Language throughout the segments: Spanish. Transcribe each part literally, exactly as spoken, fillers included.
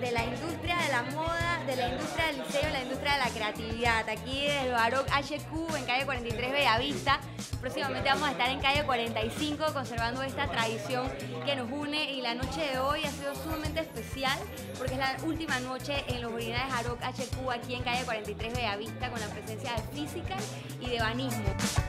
de la industria de la moda, de la industria del diseño, de la industria de la creatividad. Aquí desde el Baroque H Q en calle cuarenta y tres Bellavista. Próximamente vamos a estar en calle cuarenta y cinco conservando esta tradición que nos une, y la noche de hoy ha sido sumamente especial porque es la última noche en los originales Baroque H Q aquí en calle cuarenta y tres Bellavista con la presencia de Physical y de Banismo.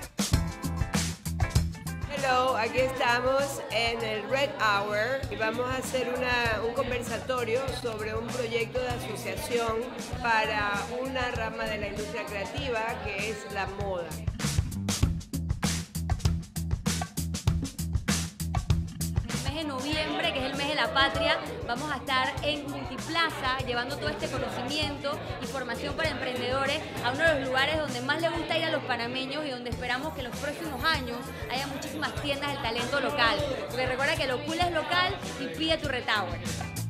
Hello, aquí estamos en el Red Hour y vamos a hacer una, un conversatorio sobre un proyecto de asociación para una rama de la industria creativa que es la moda. En noviembre, que es el mes de la patria, vamos a estar en Multiplaza llevando todo este conocimiento y formación para emprendedores a uno de los lugares donde más le gusta ir a los panameños y donde esperamos que en los próximos años haya muchísimas tiendas del talento local, porque recuerda que lo cool es local y pide tu Red Hour.